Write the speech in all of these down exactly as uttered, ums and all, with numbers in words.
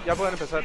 Ya pueden empezar.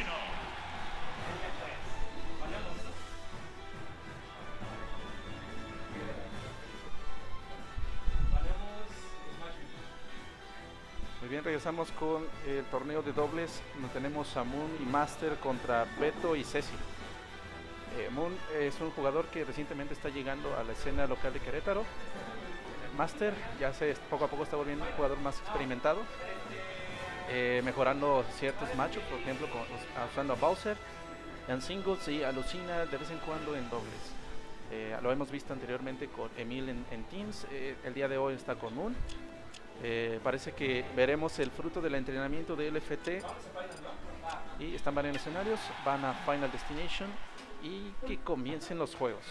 Muy bien, regresamos con el torneo de dobles, donde tenemos a Moon y Master contra Beto y Ceci. Eh, Moon es un jugador que recientemente está llegando a la escena local de Querétaro. Master ya se, poco a poco está volviendo un jugador más experimentado, eh, mejorando ciertos matchups, por ejemplo con, usando a Bowser en singles y a Lucina de vez en cuando en dobles. Eh, lo hemos visto anteriormente con Emil en, en teams, eh, el día de hoy está con Moon. Eh, parece que veremos el fruto del entrenamiento de L F T y están varios escenarios, van a Final Destination y que comiencen los juegos.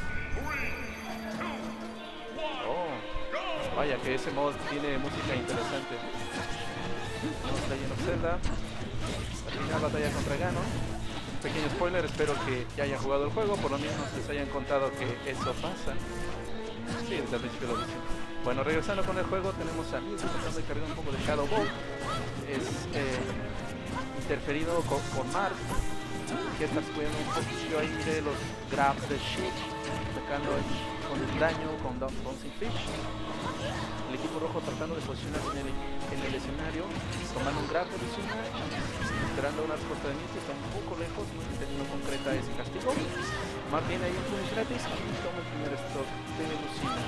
Oh, vaya que ese mod tiene música interesante. Tenemos Legend of Zelda, la final batalla contra Ganon. Un pequeño spoiler, espero que ya hayan jugado el juego, por lo menos les hayan contado que eso pasa. Sí, desde el principio lo dicen. Bueno, regresando con el juego, tenemos a Mewtwo tratando de cargar un poco de Shadow Ball. Es eh, interferido con, con Marth, que está cuidando un poquillo ahí de los grabs de Sheik, atacando con el daño con Bouncing Fish. El equipo rojo tratando de posicionarse en el, en el escenario, tomando un grab de Lucina, esperando una respuesta de Mewtwo, está un poco lejos, no teniendo concreta ese castigo. Marth tiene ahí un finish gratis y toma el primer stock de Lucina.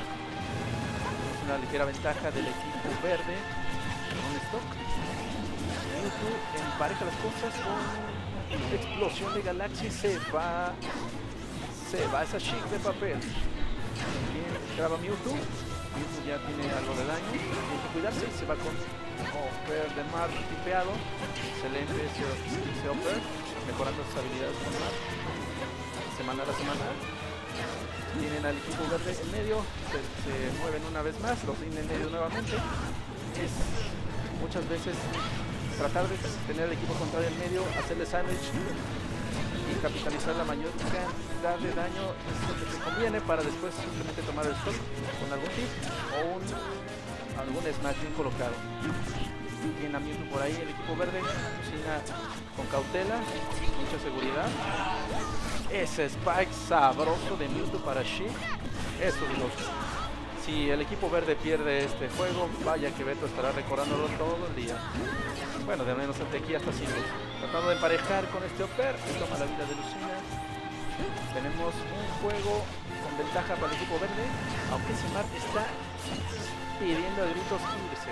Una ligera ventaja del equipo verde con stock. Mewtwo empareja las cosas con explosión de galaxia y se va se va esa Sheik de papel. Bien, graba Mewtwo. Mewtwo ya tiene algo de daño, tiene que cuidarse y se va con Upper de Marth tipeado. Excelente ese, ese Upper, mejorando sus habilidades con Marth semana a semana. Tienen al equipo verde en medio, se, se mueven una vez más, los tienen en medio nuevamente. Es muchas veces tratar de tener al equipo contrario en medio, hacerle sandwich y capitalizar la mayor cantidad de daño es lo que te conviene para después simplemente tomar el stock con algún tip o un, algún smash bien colocado. Tienen a Mewtwo por ahí, el equipo verde cocina con cautela, mucha seguridad. Ese spike sabroso de Mewtwo para Sheik, eso es lo que... Si el equipo verde pierde este juego, vaya que Beto estará recordándolo todo el día. Bueno, de menos hasta aquí hasta cinco. Tratando de emparejar con este Upper, toma la vida de Lucina. Tenemos un juego con ventaja para el equipo verde, aunque ese Marth está pidiendo a gritos irse.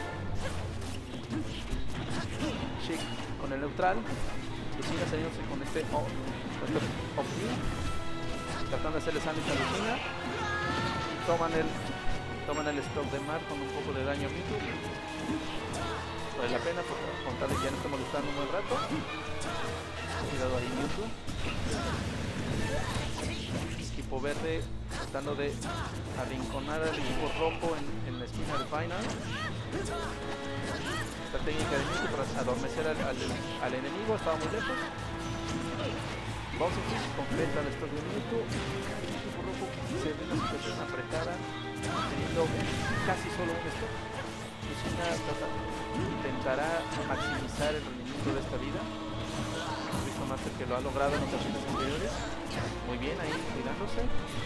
Sheik con el neutral, Lucina saliéndose con este Omni, tratando de hacerle sándwich a Lucina. Toman el, toman el stock de Marth con un poco de daño a Mewtwo. Vale la pena, por contar que ya no está molestando un buen rato. Cuidado ahí Mewtwo. Equipo verde tratando de arrinconar al equipo rojo en, en la esquina del final. Esta técnica de Mewtwo para adormecer al, al, al enemigo, estaba muy lejos. Bowser completa el stock de Mewtwo. El equipo rojo se ve una situación apretada, teniendo casi solo un stock. Lucina intentará maximizar el rendimiento de esta vida. Hemos visto Master que lo ha logrado en ocasiones anteriores. Muy bien ahí, cuidándose.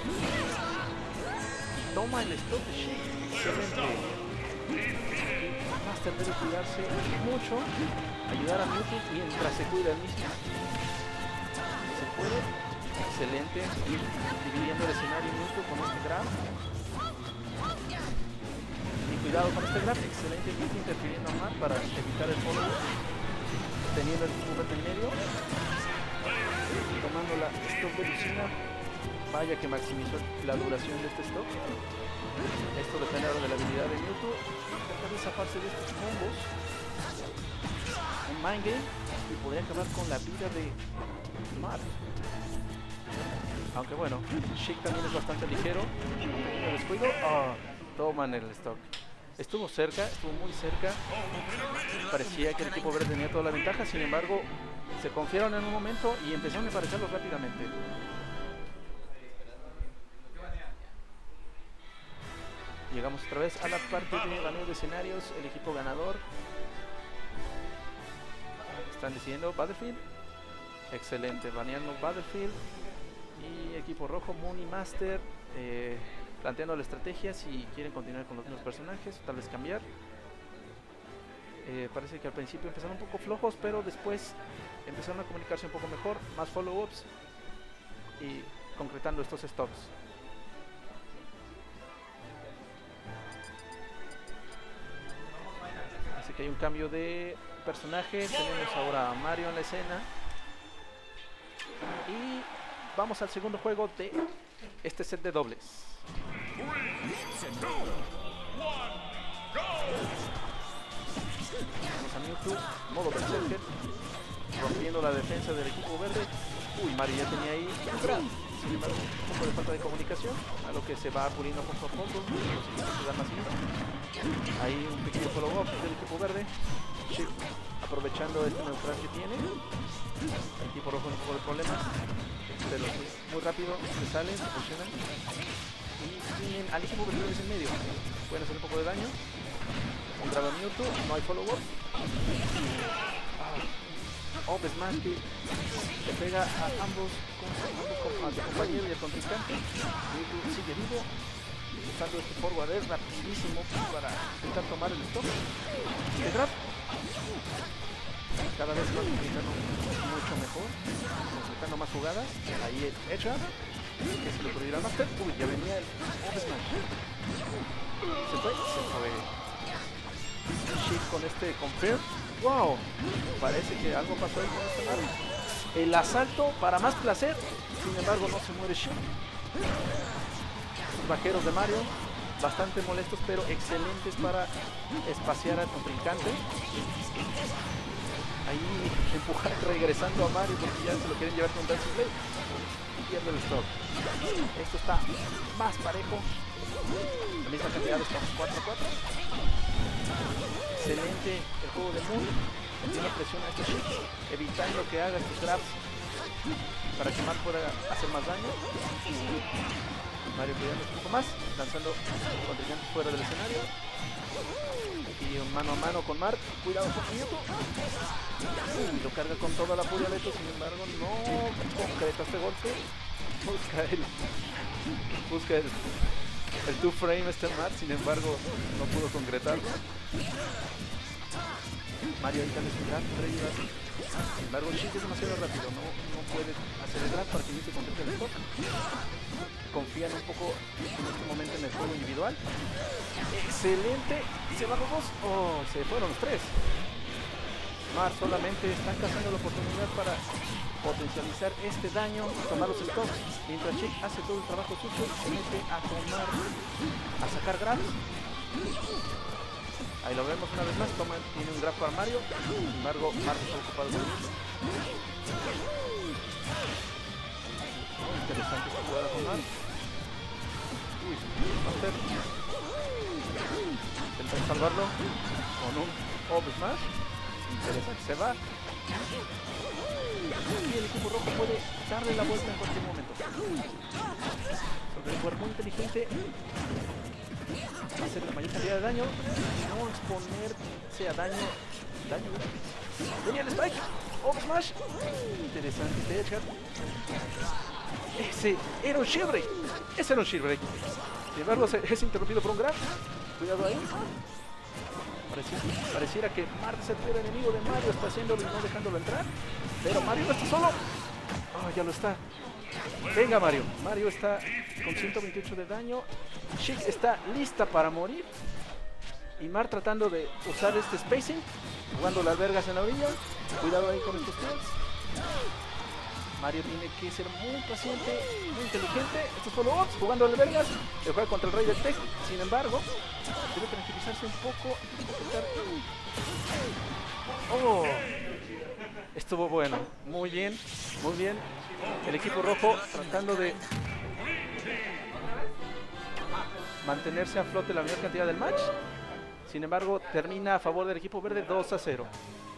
Y toma el stock de Sheik. Excelente. Master debe cuidarse mucho, ayudar a Mewtwo mientras se cuida el mismo. Se puede. Excelente. Dividiendo el escenario Mewtwo con este grab. Y cuidado con este grab. Excelente Mewtwo interfiriendo a Marth para evitar el follow. Teniendo el equipo verde en medio. Tomando la stock de Lucina. Vaya que maximizó la duración de este stock. Esto depende ahora de la habilidad de Mewtwo. Tratar de zafarse de estos combos. Un mind game y podría acabar con la vida de Marth. Aunque bueno, Sheik también es bastante ligero. Un pequeño descuido. Oh, toman el stock. Estuvo cerca, estuvo muy cerca. Parecía que el equipo verde tenía toda la ventaja, sin embargo, se confiaron en un momento y empezaron a emparejarlos rápidamente. Llegamos otra vez a la parte de baneo de escenarios. El equipo ganador están decidiendo Battlefield. Excelente, baneando Battlefield. Y equipo rojo, Moon y Master, eh, planteando la estrategia si quieren continuar con los mismos personajes o tal vez cambiar. Eh, parece que al principio empezaron un poco flojos, pero después empezaron a comunicarse un poco mejor, más follow-ups y concretando estos stops. Así que hay un cambio de personaje, tenemos ahora a Mario en la escena y vamos al segundo juego de este set de dobles. Vamos a Mewtwo, modo Berserker, rompiendo la defensa del equipo verde. Uy, Mario ya tenía ahí un gran, sin embargo, un poco de falta de comunicación, a lo que se va puliendo poco a poco. Los equipos se dan más vida. Ahí un pequeño follow-up del equipo verde. Sí, aprovechando este neutral que tiene. El equipo rojo un poco de problemas, pero muy rápido se salen, se posicionan y tienen al equipo verde en medio. Pueden hacer un poco de daño. Entraba Mewtwo, no hay follow-up. Ah, Up Smash que le pega a ambos, a su compañero y al contrincante. Mewtwo sigue vivo, usando este forward es rapidísimo para intentar tomar el stop. De grab. Cada vez va complicando mucho mejor, complicando más jugadas. Ahí el headshot, que se le ocurrirá al Master. Uy, ya venía el Up Smash. Se fue, se fue. Sheik con este confirm. Wow, parece que algo pasó ahí con este Mario. El asalto para más placer, sin embargo no se muere Sheik. Los vaqueros de Mario, bastante molestos pero excelentes para espaciar al contrincante. Ahí empujar regresando a Mario porque ya se lo quieren llevar con Dance Play. Y pierde el stop. Esto está más parejo. La misma cantidad de stops, cuatro a cuatro. Excelente el juego de Moon. Tiene presión a este Sheik, evitando que haga estos grabs para que Mark pueda hacer más daño. Mario cuidando un poco más, lanzando contrincantes fuera del escenario. Y un mano a mano con Mark. Cuidado con Mewtwo. Uy, lo carga con toda la furia Leto, sin embargo no concreta este golpe. Busca el busca el el two frame este Mark, sin embargo no pudo concretarlo. Mario ahí también es un grab, sin embargo el Sheik es demasiado rápido, no, no puede hacer el grab para que se concrete el stop. Confían un poco en este momento en el juego individual. Excelente, se van los dos. Oh, se fueron los tres. Mar solamente están cazando la oportunidad para potencializar este daño, tomar los stops, mientras Sheik hace todo el trabajo sucio, se mete a tomar, a sacar grabs. Ahí lo vemos una vez más, toma, tiene un grab para Mario, sin embargo Mar está ocupado con él. Interesante esta jugada con Mar. Uy, Master intentan salvarlo con un Up Smash. Interesante, se va. Y el equipo rojo puede darle la vuelta en cualquier momento. Sobre el cuerpo inteligente, hacer la mayor cantidad de daño, no exponerse a daño. Daño. Venía el Spike. Up Smash. Interesante este headshot. Ese era un shield break. Ese era un shield break. Sin embargo, es interrumpido por un grab. Cuidado ahí. Pareciera, pareciera que Mark es el peor enemigo de Mario, está haciéndolo y no dejándolo entrar. Pero Mario no está solo. Oh, ya lo está. Venga Mario. Mario está con ciento veintiocho de daño. Sheik está lista para morir. Y Mark tratando de usar este spacing, jugando las vergas en la orilla. Cuidado ahí con estos kills. Mario tiene que ser muy paciente, muy inteligente. Estos follow-ups, jugando al vergas. Se juega contra el rey del tech. Sin embargo, debe tranquilizarse un poco. Oh, estuvo bueno. Muy bien, muy bien. El equipo rojo tratando de mantenerse a flote la mayor cantidad del match. Sin embargo, termina a favor del equipo verde dos a cero.